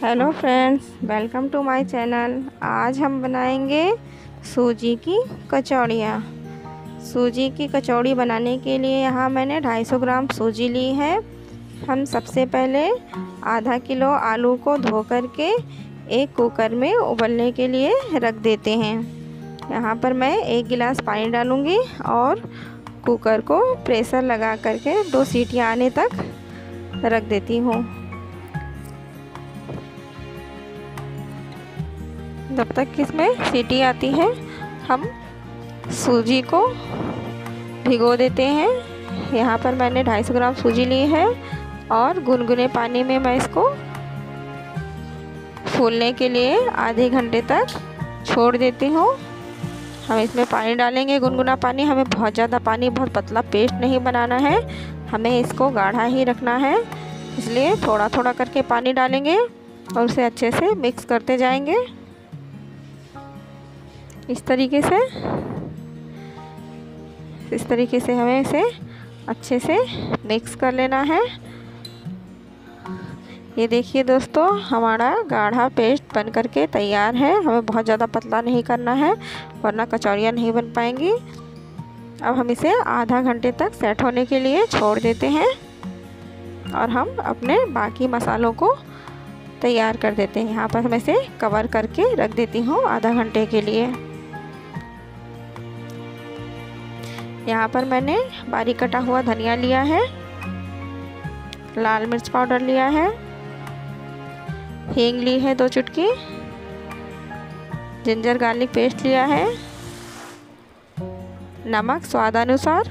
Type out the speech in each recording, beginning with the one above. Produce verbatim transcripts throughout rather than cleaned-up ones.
Hello friends, welcome to my channel. आज हम बनाएंगे सूजी की कचौड़ियाँ। सूजी की कचौड़ी बनाने के लिए यहाँ मैंने दो सौ पचास ग्राम सूजी ली है। हम सबसे पहले आधा किलो आलू को धो करके एक कुकर में उबलने के लिए रख देते हैं। यहाँ पर मैं एक गिलास पानी डालूँगी और कुकर को प्रेशर लगा करके दो सीटियाँ आने तक रख देती हूँ। जब तक कि इसमें सीटी आती है हम सूजी को भिगो देते हैं। यहाँ पर मैंने दो सौ पचास ग्राम सूजी ली है और गुनगुने पानी में मैं इसको फूलने के लिए आधे घंटे तक छोड़ देती हूँ। हम इसमें पानी डालेंगे, गुनगुना पानी। हमें बहुत ज़्यादा पानी, बहुत पतला पेस्ट नहीं बनाना है, हमें इसको गाढ़ा ही रखना है। इसलिए थोड़ा थोड़ा करके पानी डालेंगे और उसे अच्छे से मिक्स करते जाएंगे। इस तरीके से इस तरीके से हमें इसे अच्छे से मिक्स कर लेना है। ये देखिए दोस्तों, हमारा गाढ़ा पेस्ट बन करके तैयार है। हमें बहुत ज़्यादा पतला नहीं करना है वरना कचौड़ियाँ नहीं बन पाएंगी। अब हम इसे आधा घंटे तक सेट होने के लिए छोड़ देते हैं और हम अपने बाकी मसालों को तैयार कर देते हैं। यहाँ पर मैं इसे कवर करके रख देती हूँ आधा घंटे के लिए। यहाँ पर मैंने बारीक कटा हुआ धनिया लिया है, लाल मिर्च पाउडर लिया है, हींग ली है दो चुटकी, जिंजर गार्लिक पेस्ट लिया है, नमक स्वादानुसार।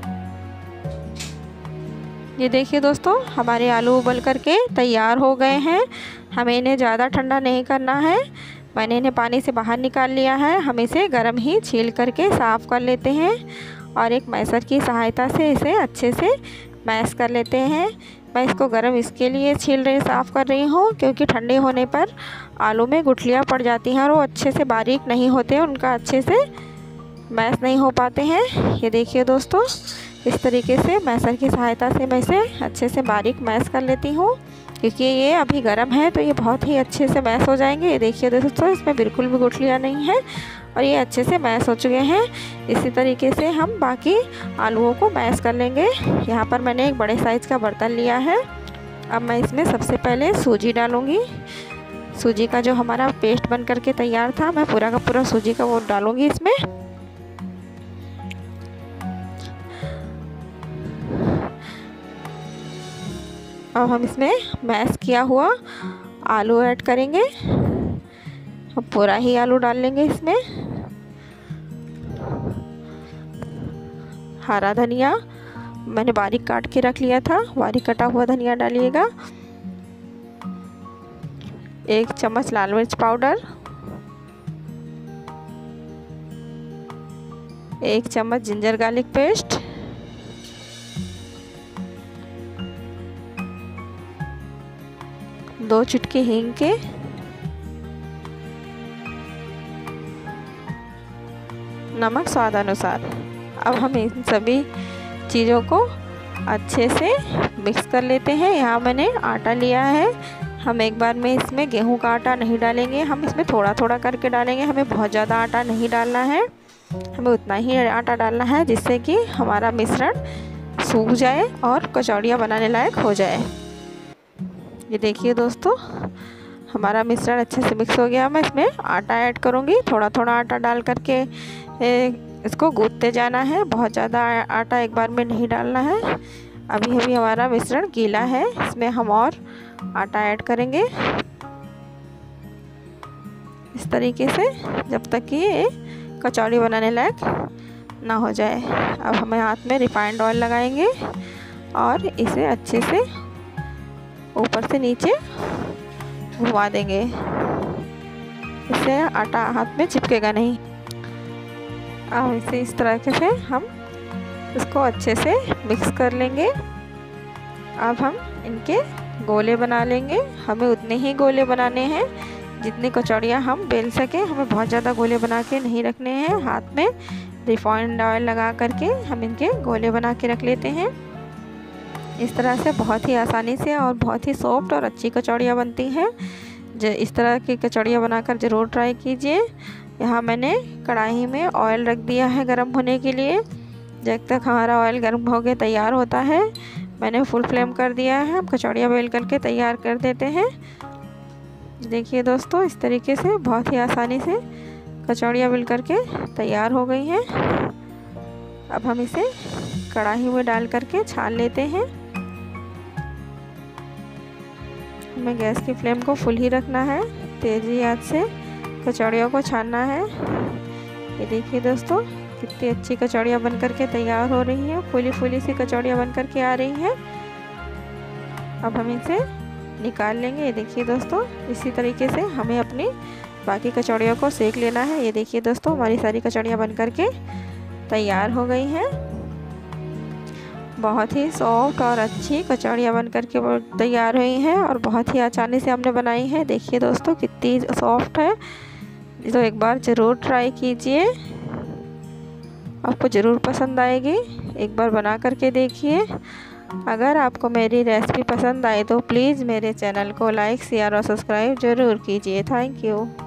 ये देखिए दोस्तों, हमारे आलू उबल करके तैयार हो गए हैं। हमें इन्हें ज़्यादा ठंडा नहीं करना है। मैंने इन्हें पानी से बाहर निकाल लिया है। हम इसे गर्म ही छील करके साफ़ कर लेते हैं और एक मैसर की सहायता से इसे अच्छे से मैश कर लेते हैं। मैं इसको गर्म इसके लिए छील रही साफ़ कर रही हूँ क्योंकि ठंडे होने पर आलू में गुठलियाँ पड़ जाती हैं और वो अच्छे से बारीक नहीं होते, उनका अच्छे से मैश नहीं हो पाते हैं। ये देखिए दोस्तों, इस तरीके से मैसर की सहायता से मैं इसे अच्छे से बारीक मैश कर लेती हूँ क्योंकि ये अभी गर्म है तो ये बहुत ही अच्छे से मैश हो जाएंगे। ये देखिए दोस्तों, इसमें बिल्कुल भी गुठलियाँ नहीं है और ये अच्छे से मैश हो चुके हैं। इसी तरीके से हम बाकी आलूओं को मैश कर लेंगे। यहाँ पर मैंने एक बड़े साइज़ का बर्तन लिया है। अब मैं इसमें सबसे पहले सूजी डालूँगी। सूजी का जो हमारा पेस्ट बन करके तैयार था, मैं पूरा का पूरा सूजी का वो डालूँगी इसमें। अब हम इसमें मैश किया हुआ आलू ऐड करेंगे। अब पूरा ही आलू डाल लेंगे इसमें। हरा धनिया मैंने बारीक काट के रख लिया था, बारीक कटा हुआ धनिया डालिएगा। एक चम्मच लाल मिर्च पाउडर, एक चम्मच जिंजर गार्लिक पेस्ट, दो चुटकी हींग के, नमक स्वादानुसार। अब हम इन सभी चीज़ों को अच्छे से मिक्स कर लेते हैं। यहाँ मैंने आटा लिया है। हम एक बार में इसमें गेहूं का आटा नहीं डालेंगे, हम इसमें थोड़ा थोड़ा करके डालेंगे। हमें बहुत ज़्यादा आटा नहीं डालना है, हमें उतना ही आटा डालना है जिससे कि हमारा मिश्रण सूख जाए और कचौड़ियाँ बनाने लायक हो जाए। ये देखिए दोस्तों, हमारा मिश्रण अच्छे से मिक्स हो गया। मैं इसमें आटा ऐड करूँगी। थोड़ा थोड़ा आटा डाल करके इसको गूँथते जाना है, बहुत ज़्यादा आटा एक बार में नहीं डालना है। अभी अभी हमारा मिश्रण गीला है, इसमें हम और आटा ऐड करेंगे इस तरीके से जब तक कि ये कचौड़ी बनाने लायक ना हो जाए। अब हमें हाथ में रिफाइंड ऑयल लगाएंगे और इसे अच्छे से ऊपर से नीचे घुमा देंगे, इससे आटा हाथ में चिपकेगा नहीं। अब इसे इस तरह से हम इसको अच्छे से मिक्स कर लेंगे। अब हम इनके गोले बना लेंगे। हमें उतने ही गोले बनाने हैं जितनी कचौड़ियाँ हम बेल सकें। हमें बहुत ज़्यादा गोले बना के नहीं रखने हैं। हाथ में रिफाइंड ऑयल लगा करके हम इनके गोले बना के रख लेते हैं। इस तरह से बहुत ही आसानी से और बहुत ही सॉफ्ट और अच्छी कचौड़ियाँ बनती हैं। जो इस तरह की कचौड़ियाँ बनाकर ज़रूर ट्राई कीजिए। यहाँ मैंने कढ़ाई में ऑयल रख दिया है गरम होने के लिए। जब तक हमारा ऑयल गर्म हो के तैयार होता है मैंने फुल फ्लेम कर दिया है। हम कचौड़ियाँ बेल करके तैयार कर देते हैं। देखिए दोस्तों, इस तरीके से बहुत ही आसानी से कचौड़ियाँ बेल करके तैयार हो गई हैं। अब हम इसे कढ़ाई में डाल करके छान लेते हैं। हमें गैस की फ्लेम को फुल ही रखना है, तेज़ी आंच से कचौड़ियों को छानना है। ये देखिए दोस्तों, कितनी अच्छी कचौड़ियाँ बन करके तैयार हो रही हैं, फूली फूली सी कचौड़ियाँ बन करके आ रही हैं। अब हम इसे निकाल लेंगे। ये देखिए दोस्तों, इसी तरीके से हमें अपनी बाकी कचौड़ियों को सेक लेना है। ये देखिए दोस्तों, हमारी सारी कचौड़ियाँ बन करके तैयार हो गई हैं। बहुत ही सॉफ्ट और अच्छी कचौड़ियाँ बन करके तैयार हुई हैं और बहुत ही आसानी से हमने बनाई है। देखिए दोस्तों, कितनी सॉफ्ट है। तो एक बार ज़रूर ट्राई कीजिए, आपको ज़रूर पसंद आएगी। एक बार बना करके देखिए। अगर आपको मेरी रेसिपी पसंद आए तो प्लीज़ मेरे चैनल को लाइक शेयर और सब्सक्राइब ज़रूर कीजिए। Thank you.